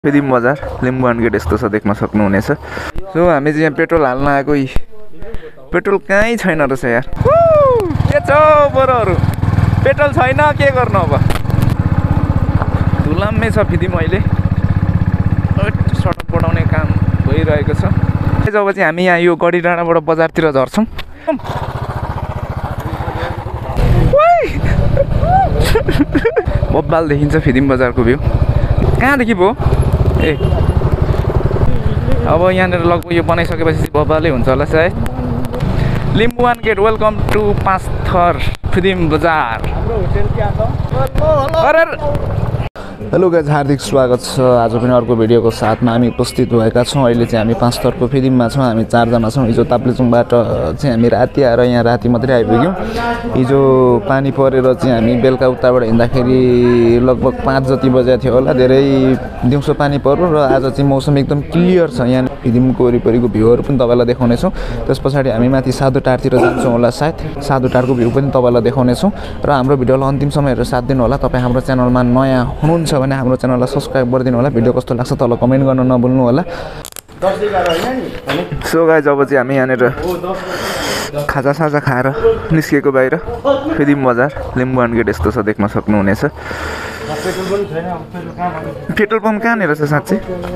फिदिम बजार लिम्बुवान गेट यस्तो छ देख्न सक्नुहुनेछ। सो हामी चाहिँ यहाँ पेट्रोल हाल्न आएको पेट्रोल कहीँ छैन रहेछ यार। के छ बरोहरू पेट्रोल छैन के गर्नु अब धुलाम्मै छ फिदिम अहिले सडक बढाउने काम भइरहेको छ। जब चाहिँ हामी यहाँ यो गढी डाँडाबाट बजारतिर झर्छौँ बब्बाल देखिन्छ फिदिम बजारको भ्यू। कहाँदेखि पो ए अब यहाँनिर लगभग यो बनाइसकेपछि बब्बालै हुन्छ होला सायद। Limbuwan gate welcome to Panchthar Phidim बजार। हेलो गाइज हार्दिक स्वागत छ। आज पनि अर्को भिडियोको साथमा हामी उपस्थित भएका छौँ। अहिले चाहिँ हामी पाँचथरको फिदिममा छौँ। हामी चारजना छौँ। हिजो ताप्लेजुङबाट चाहिँ हामी राति आएर यहाँ राति मात्रै आइपुग्यौँ। हिजो पानी परेर चाहिँ हामी बेलुका उताबाट हिँड्दाखेरि लगभग 5 जति बजेको थियो होला। धेरै दिउँसो पानी पर्यो र आज चाहिँ मौसम एकदम क्लियर छ। यहाँ फिदिमको वरिपरिको भ्यूहरू पनि तपाईँलाई देखाउनेछौँ। त्यस पछाडि हामी माथि साधुटारतिर जान्छौँ होला सायद। साधुटारको भ्यू पनि तपाईँलाई देखाउनेछौँ र हाम्रो भिडियोलाई अन्तिमसम्म हेरेर साथ दिनु होला। तपाईँ हाम्रो च्यानलमा नयाँ हुनुहुन्छ भने हाम्रो च्यानललाई सब्सक्राइब गरिदिनु होला। भिडियो कस्तो लाग्छ तल कमेन्ट गर्न नभुल्नु होला। सो गाइज अब चाहिँ हामी यहाँनिर खाजासाजा खाएर निस्किएको बाहिर फिदिम बजार लिम्बुवान गेट यस्तो छ देख्न सक्नुहुनेछ। पेट्रोल पम्प कहाँनिर छ साँच्चै?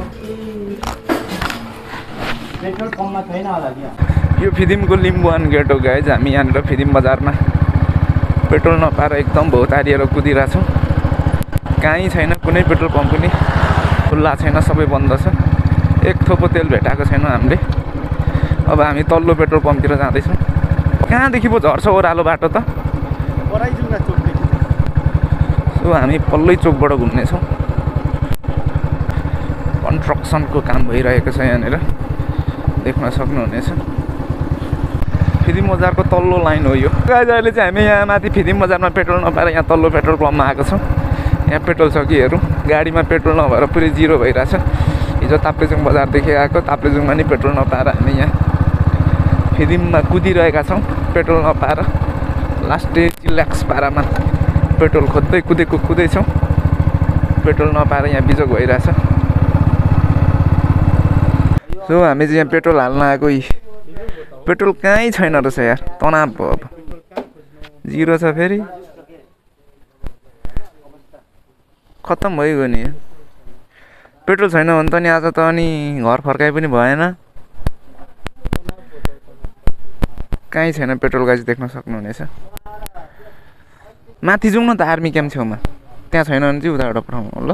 यो फिदिमको लिम्बुवान गेट हो गाइज। हामी यहाँनिर फिदिम बजारमा पेट्रोल नपाएर एकदम भौतारिएर कुदिरहेछौँ। कहीँ छैन कुनै पेट्रोल पम्प पनि खुल्ला छैन, सबै बन्द छ। एक थोपो तेल भेटाएको छैन हामीले। अब हामी तल्लो पेट्रोल पम्पतिर जाँदैछौँ। कहाँदेखि पो झर्छ ओह्रालो बाटो त? सो हामी पल्लै चोकबाट घुम्नेछौँ। कन्स्ट्रक्सनको काम भइरहेको छ यहाँनिर देख्न सक्नुहुनेछ। फिदिम बजारको तल्लो लाइन हो यो गाइज। अहिले चाहिँ हामी यहाँ माथि फिदिम बजारमा पेट्रोल नपाएर यहाँ तल्लो पेट्रोल पम्पमा आएको छौँ। यहाँ पेट्रोल छ कि हेरौँ। गाडीमा पेट्रोल नभएर पुरै जिरो भइरहेछ। हिजो ताप्लेजुङ बजारदेखि आएको, ताप्लेजुङमा नि पेट्रोल नपाएर हामी यहाँ फिदिममा कुदिरहेका छौँ। पेट्रोल नपाएर लास्ट डे चिल्याक्स पारामा पेट्रोल खोज्दै कुदैछौँ। पेट्रोल नपाएर यहाँ बिजोग भइरहेछ। सो हामी चाहिँ यहाँ पेट्रोल हाल्न आएको पेट्रोल कहीँ छैन रहेछ यार। तनाव भयो अब जिरो छ फेरि खत्तम भइगयो नि। पेट्रोल छैन भने त नि आज त अनि घर फर्काइ पनि भएन। कहीँ छैन पेट्रोल गाइज देख्न सक्नुहुनेछ। माथि जाउँ न त आर्मी क्याम्प छेउमा। त्यहाँ छैन भने चाहिँ उताबाट पठाउँ ल।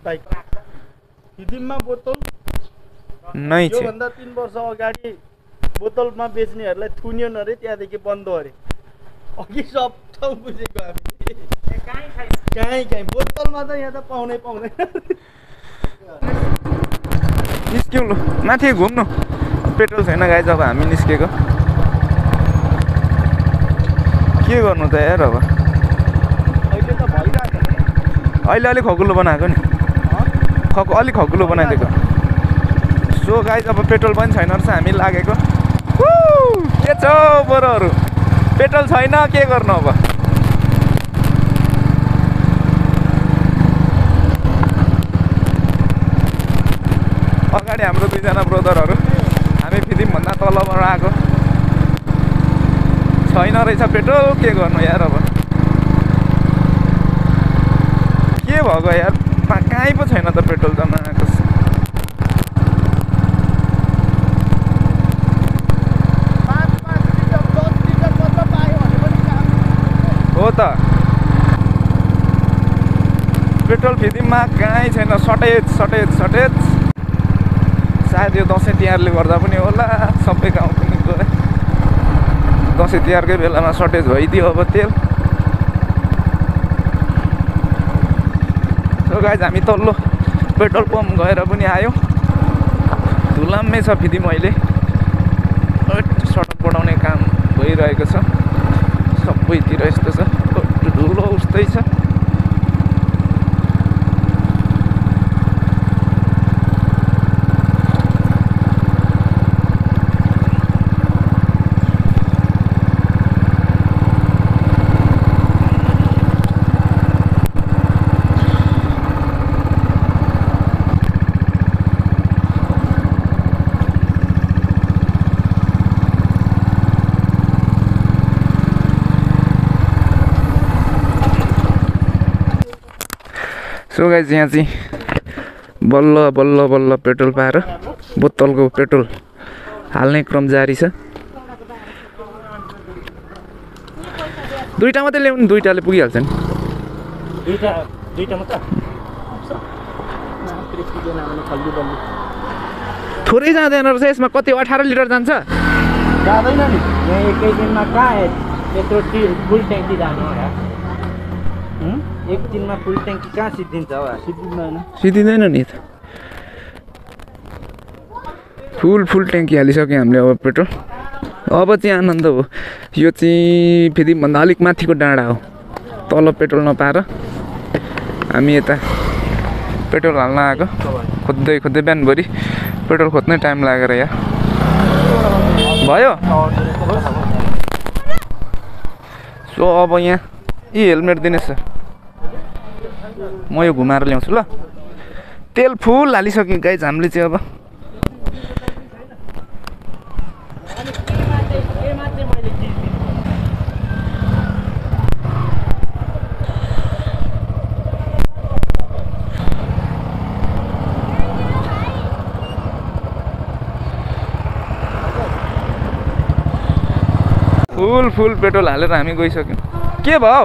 नै छ 3 वर्ष अगाडि बोतलमा बेच्नेहरूलाई थुन्यो न अरे, त्यहाँदेखि बन्द अरे। अघि सब ठाउँ बुझेको हामी। कहीँ बोतलमा त यहाँ त पाउँदैन। निस्क्यौँ ल माथि घुम्नु। पेट्रोल छैन गाइज। अब हामी निस्केको के गर्नु त यार। अब अहिले त भइरहेको अहिले अलिक खगुलो बनाएको नि। अलिक खगुलो बनाइदिएको। सो गाइज अब पेट्रोल पनि छैन रहेछ। हामी लागेको के छ बरोहरू पेट्रोल छैन के गर्नु अब। अगाडि हाम्रो 2जना ब्रदरहरू हामी फिदिमभन्दा तलबाट आएको। छैन रहेछ पेट्रोल के गर्नु यार। अब के भएको यार कहीँ पो छैन त पेट्रोल जम्मा आएको हो त। पेट्रोल फिदिममा कहीँ छैन। सटेज सायद यो दसैँ तिहारले गर्दा पनि होला। सबै गाउँ पनि गयो। दसैँ तिहारकै बेलामा सर्टेज भइदियो अब तेल। सो गाइज हामी तल्लो पेट्रोल पम्प गएर पनि आयो। धुलाम्मै छ फिदिम अहिले सडक बढाउने काम भइरहेको छ। सबैतिर यस्तो छ। धुलो उस्तै छ। सो गाइस यहाँ चाहिँ बल्ल बल्ल बल्ल पेट्रोल पाएर बोतलको पेट्रोल हाल्ने क्रम जारी छ। दुईटा मात्रै ल्याउनु, दुईटाले पुगिहाल्छ नि। दुईटा मात्र थोरै जाँदैन रहेछ यसमा। कति 18 लिटर जान्छ? जाँदैन नि यहाँ एकै दिनमा कहाँ यत्रो फुल ट्याङ्की जाने होला। एक दिनमा फुल ट्याङ्की कहाँ सिद्धिन्छ हो? सिद्धिँदैन नि। फुल ट्याङ्की हालिसक्यो हामीले अब पेट्रोल। अब चाहिँ आनन्द हो। यो चाहिँ फेदिमभन्दा अलिक माथिको डाँडा हो। तल पेट्रोल नपाएर हामी यता पेट्रोल हाल्न आएको। खोज्दै बिहानभरि पेट्रोल खोज्नै टाइम लागेर यहाँ भयो। सो अब यहाँ हेलमेट दिनेछ। म यो घुमाएर ल्याउँछु ल। तेल फुल हालिसक्यो गाइज हामीले चाहिँ। अब फुल पेट्रोल हालेर हामी गइसक्यौँ। के भयो?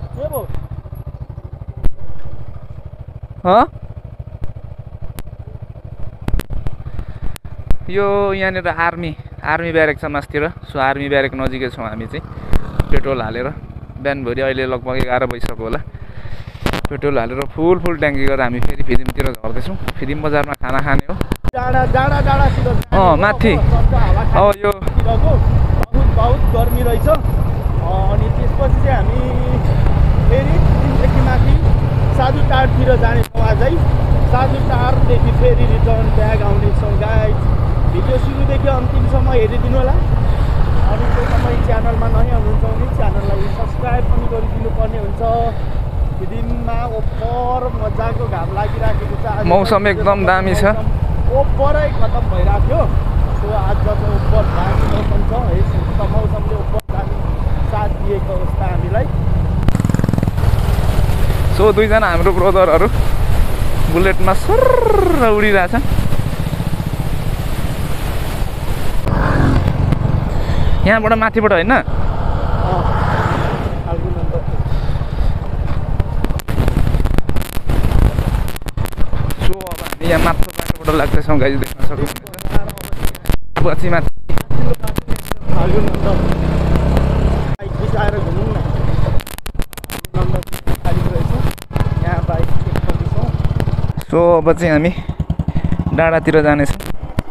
यो यहाँनिर आर्मी ब्यारेक छ मासतिर। सो आर्मी ब्यारेक नजिकै छौँ हामी चाहिँ। पेट्रोल हालेर बिहानभरि अहिले लगभग 11 बजिसक्यो होला। पेट्रोल हालेर फुल ट्याङ्की गरेर हामी फेरि फिदिमतिर झर्दैछौँ। फिदिम बजारमा खाना खाने हो। माथि यो बहुत गर्मी रहेछ। अनि त्यसपछि चाहिँ हामी फेरि फिदिमदेखि माथि साधु टारतिर जानेछौँ आजै। साधु टारदेखि फेरि रिटर्न ब्याग आउनेछौँ गाइज। भिडियो सुरुदेखि अन्तिमसम्म हेरिदिनु होला। अनि त्यो समय च्यानलमा नयाँ हुनुहुन्छ भने च्यानललाई सब्सक्राइब पनि गरिदिनु पर्ने हुन्छ। फिदिममा ओभर मजाको घाम लागिराखेको छ। मौसम एकदम दामी छ। ओभरै खतम भइराख्यो। सो आज चाहिँ ओभर दामी मौसम छ। यस्तो मौसमले ओभर दामी साथ दिएको अवस्था हामीलाई। सो दुईजना हाम्रो ब्रदरहरू बुलेटमा सर्र उडिरहेछ। यहाँबाट माथिबाट होइन? सो अब हामी यहाँ माथिल्लो बाटोबाट लाग्दैछौँ गाइज, देख्न सक्नुहुन्छ। पछि माथि सो अब चाहिँ हामी डाँडातिर जानेछौँ।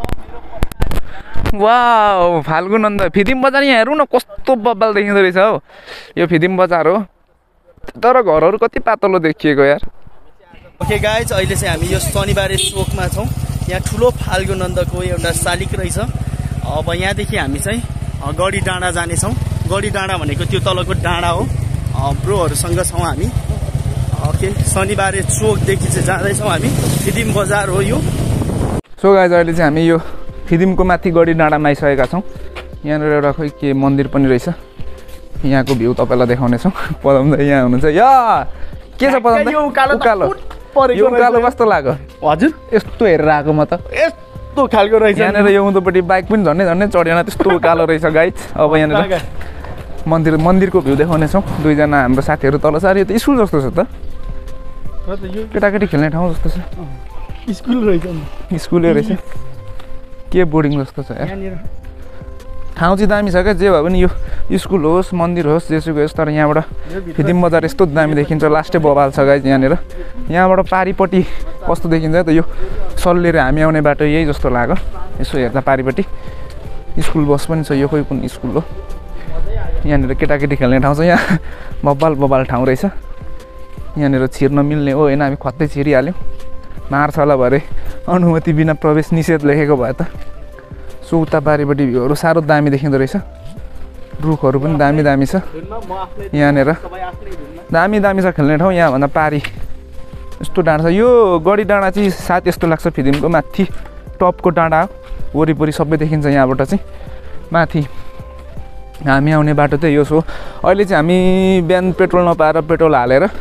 वाउ फाल्गु नन्द फिदिम बजार यहाँ हेरौँ न कस्तो बब्बाल देखिँदो रहेछ हौ। यो फिदिम बजार हो तर घरहरू कति पातलो देखिएको यार। ओके गाइज अहिले चाहिँ हामी यो शनिबारे चोकमा छौँ। यहाँ ठुलो फाल्गु नन्दको एउटा शालिग रहेछ। अब यहाँदेखि हामी चाहिँ गढी डाँडा जानेछौँ। गढी डाँडा भनेको त्यो तलको डाँडा हो। ब्रोहरूसँग छौँ हामी। ओके शनिबारे चोकदेखि चाहिँ जाँदैछौँ हामी। फिदिम बजार हो यो। सो गाइज अहिले चाहिँ हामी यो फिदिमको माथि गढी डाँडामा आइसकेका छौँ। यहाँनिर एउटा खोइ के मन्दिर पनि रहेछ। यहाँको भ्यू तपाईँलाई देखाउनेछौँ। पदम दाइ यहाँ हुनुहुन्छ। या के छ पदम दाइ? यो उकालो कस्तो लाग्यो? हजुर यस्तो हेरेर आएको म त। यस्तो खालको रहेछ। यहाँनिर यो उँधोपट्टि बाइक पनि झन्डै चढेन, त्यस्तो उकालो रहेछ गाइज। अब यहाँनिर मन्दिरको भ्यू देखाउनेछौँ। दुईजना हाम्रो साथीहरू तल छ। अरे यो त स्कुल जस्तो छ त। केटाकेटी खेल्ने ठाउँ जस्तो छ। स्कुल रहेछ। स्कुलै रहेछ। के बोर्डिङ जस्तो छ यार। ठाउँ चाहिँ दामी छ क्या। जे भए पनि यो स्कुल होस् मन्दिर होस् जेसुकै होस्, तर यहाँबाट फिदिम बजार यस्तो दामी देखिन्छ। लास्टै बबाल छ गाइज यहाँनिर। यहाँबाट पारिपट्टि कस्तो देखिन्छ त यो सल्लेर हामी आउने बाटो यही जस्तो लाग्यो। यसो हेर्दा पारिपट्टि स्कुल बस पनि छ। यो खोइ कुन स्कुल हो। यहाँनिर केटाकेटी खेल्ने ठाउँ छ। यहाँ बबाल ठाउँ रहेछ। यहाँनिर छिर्न मिल्ने हो होइन। हामी खत्तै छिरिहाल्यौँ। मार्छ होला भरे अनुमति बिना प्रवेश निषेध लेखेको भए त। सो उता पारिपट्टि भ्यूहरू साह्रो दामी देखिँदो रहेछ। रुखहरू पनि दामी छ यहाँनिर। दामी छ खेल्ने ठाउँ। यहाँभन्दा पारी यस्तो डाँडा छ। यो गढी डाँडा चाहिँ सायद यस्तो लाग्छ फिदिमको माथि टपको डाँडा हो। वरिपरि सबै देखिन्छ यहाँबाट चाहिँ। माथि हामी आउने बाटो चाहिँ यो हो। अहिले चाहिँ हामी बिहान पेट्रोल नपाएर पेट्रोल हालेर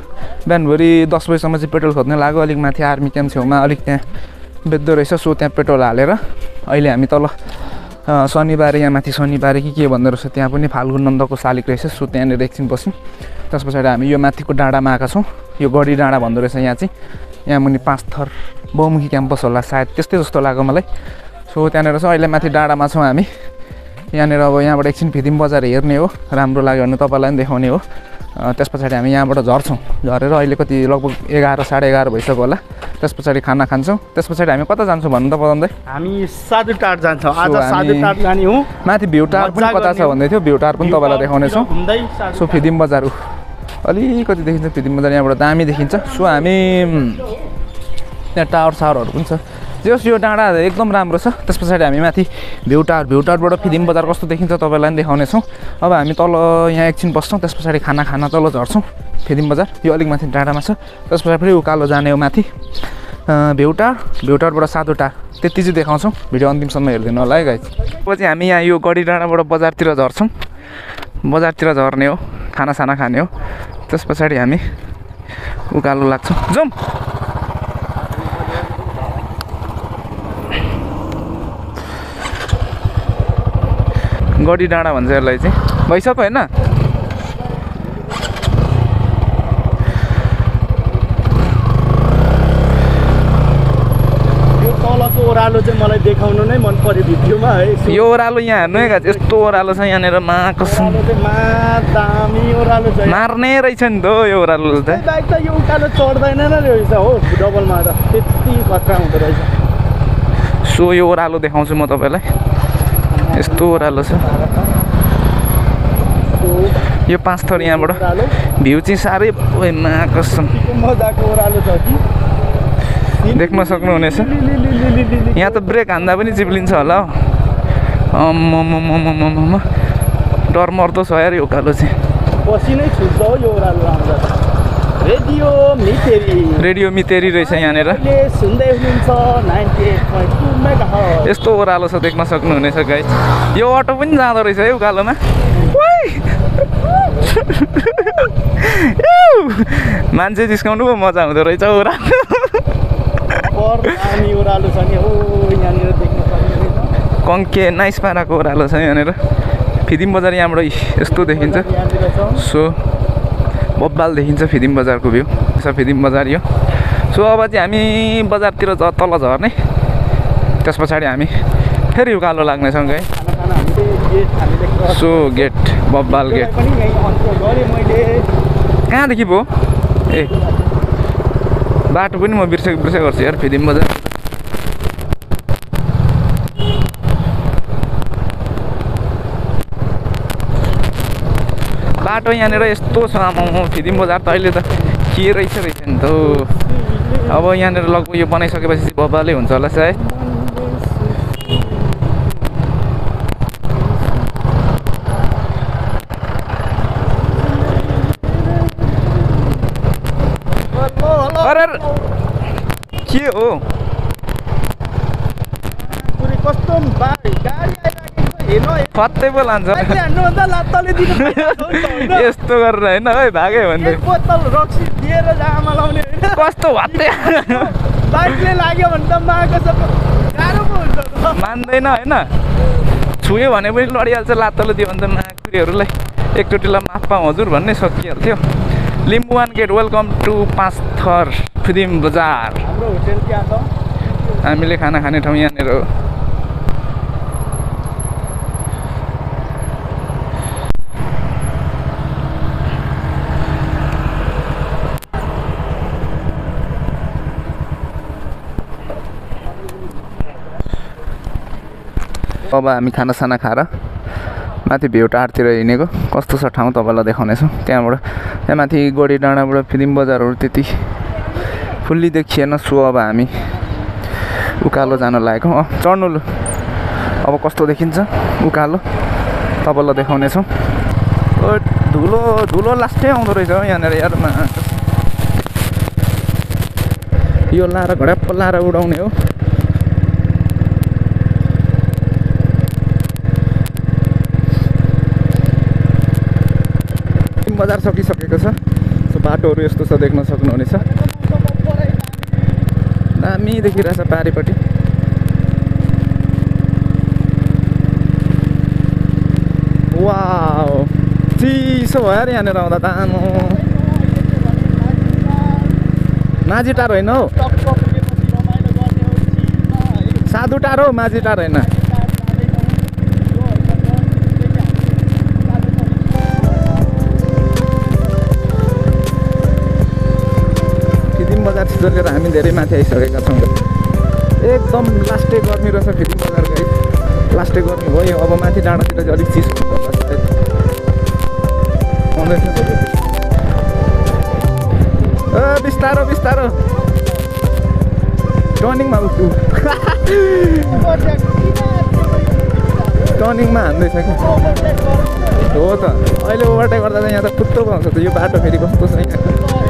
बिहानभरि 10 बजीसम्म चाहिँ पेट्रोल खोज्न लाग्यो अलिक माथि आर्मी क्याम्प छेउमा अलिक त्यहाँ बेच्दो रहेछ सो त्यहाँ पेट्रोल हालेर अहिले हामी तल शनिबार यहाँ माथि शनिबार के भन्दो रहेछ त्यहाँ पनि फाल्गुन नन्दको शालिग रहेछ सो त्यहाँनिर एकछिन बस्यौँ त्यस पछाडि हामी यो माथिको डाँडामा आएका छौँ यो गढी डाँडा भन्दो रहेछ यहाँ चाहिँ यहाँ मुनि 5 थर बहुमुखी क्याम्पस होला सायद त्यस्तै जस्तो लाग्यो मलाई सो त्यहाँनिर चाहिँ अहिले माथि डाँडामा छौँ हामी यहाँनिर अब यहाँबाट एकछिन फिदिम बजार हेर्ने हो राम्रो लाग्यो भने तपाईँलाई पनि देखाउने हो त्यस पछाडि हामी यहाँबाट झर्छौँ झरेर अहिले कति लगभग 11 साढे 11 भइसक्यो होला त्यस पछाडि खाना खान्छौँ त्यस पछाडि हामी कता जान्छौँ भन्नु त बताउँदै हामी साधु टार जान्छौँ आज साधु टार जाने हो माथि भ्यू टावर पनि कता छ भन्दै थियो भ्यू टावर पनि तपाईँलाई देखाउनेछौँ सो फिदिम बजार अलिकति देखिन्छ फिदिम बजार यहाँबाट दामी देखिन्छ सो हामी त्यहाँ टावर सावरहरू पनि छ जस यो डाँडा एकदम राम्रो छ त्यस पछाडि हामी माथि भ्यू टावरबाट फिदिम बजार कस्तो देखिन्छ तपाईँलाई पनि देखाउनेछौँ अब हामी तल यहाँ एकछिन बस्छौँ त्यस पछाडि खाना तल झर्छौँ फिदिम बजार यो अलिक माथि डाँडामा छ त्यस पछाडि फेरि उकालो जाने हो माथि भ्यू टावरबाट साधु टार त्यति चाहिँ देखाउँछौँ भिडियो अन्तिमसम्म हेरिदिनु होला है गाइस अब चाहिँ हामी यहाँ यो गढी डाँडाबाट बजारतिर झर्छौँ बजारतिर झर्ने हो खानासाना खाने हो त्यस पछाडि हामी उकालो लाग्छौँ जाउँ गढी डाँडा भन्छ यसलाई चाहिँ भइसक्यो होइन यो तलको ओह्रालो चाहिँ मलाई देखाउनु नै मन पर्यो भिडियोमा है यो ओह्रालो यहाँ हेर्नु है गाइस यस्तो ओह्रालो छ यहाँनिर दामी ओह्रालो छ मार्ने रहेछ नि त यो ओह्रालो त बाइक त यो उकालो चढ्दैन नै रहेछ हो डबलमा त त्यति खतरा हुँदो रहेछ सो यो ओह्रालो देखाउँछु म तपाईँलाई यस्तो ओह्रालो छ यो 5 थर यहाँबाट भ्यू चाहिँ साह्रै कसम मजाको ओह्रालो छ कि देख्न सक्नुहुनेछ यहाँ त ब्रेक हान्दा पनि चिप्लिन्छ होला हौ डर मर्दो छ यार यो उकालो चाहिँ पसिनै छुट्छ हो यो ओह्रालो आउँदा रेडियो मितेरी रहेछ यहाँनिर सुन्दै हुनुहुन्छ 98.2 मेगाहर्ज यस्तो ओह्रालो छ देख्न सक्नुहुनेछ गाइस यो अटो पनि जाँदो रहेछ है उकालोमा मान्छे जिस्काउनु पो मजा हुँदो रहेछ ओह्रालो छ नि हो यहाँनिर देख्न सक्नुहुन्छ कङ्के नाइस पाराको ओह्रालो छ यहाँनिर फिदिम बजार यहाँबाट यस्तो देखिन्छ सो बब्बाल देखिन्छ फिदिम बजारको भ्यू छ फिदिम बजार यो सो अब चाहिँ हामी बजारतिर तल झर्ने त्यस पछाडि हामी फेरि उकालो लाग्नेछौँ है सो गेट बब्बाल गेट कहाँदेखि पो ए बाटो पनि म बिर्सेको गर्छु यार फिदिम बजार बाटो यहाँनिर यस्तो छ आमा फिदिम बजार त अहिले त के रहेछ नि त अब यहाँनिर लगभग यो बनाइसकेपछि बब्बालै हुन्छ होला सायद अरे के हो कस्तो फत्तै पो लान्छ यस्तो गरेर होइन है भाग्यो भने कस्तो भत्ते बाइकले लाग्यो भने त गाह्रो पो हुन्छ मान्दैन होइन छुयो भने पनि लडिहाल्छ लात्तले दियो भने त माकुरीहरूलाई एकचोटिलाई माफ पाऊँ हजुर भन्ने सकिहाल्थ्यो लिम्बुवान गेट वेलकम टु 5 थर फिदिम बजार हाम्रो होटेल त्यहाँ छ हामीले खाना खाने ठाउँ यहाँनिर हो अब हामी खानासाना खाएर माथि भ्यू टारतिर हिँडेको कस्तो छ ठाउँ तपाईँलाई देखाउनेछौँ त्यहाँबाट त्यहाँ माथि गढी डाँडाबाट फिदिम बजारहरू त्यति फुल्ली देखिएन सो अब हामी उकालो जान लागेको चढ्नु लु अब कस्तो देखिन्छ उकालो तपाईँलाई देखाउनेछौँ धुलो धुलो लास्टै आउँदो रहेछ यहाँनिर यारमा यो लाएर घड्याप्प लाएर उडाउने हो बजार सकिसकेको छ सो बाटोहरू यस्तो छ देख्न सक्नुहुनेछ दामी देखिरहेछ पारिपट्टि वाउ चिसो भयो अरे यहाँनिर आउँदा त आमा माझी टार होइन हौ साधु टार हौ माझी टार होइन फिदिम बजार छिर्केर हामी धेरै माथि आइसकेका छौँ एकदम लास्टै गर्मी रहेछ फिदिम बजार गई लास्टै गर्मी भयो अब माथि डाँडातिर चाहिँ अलिक चिसो बिस्तारो बिस्तारो टर्निङमा टर्निङमा हान्दैछ कि हो त अहिले ओभरटेक गर्दा चाहिँ यहाँ त खुट्टो पाउँछ त यो बाटो फेरि कस्तो छ यहाँ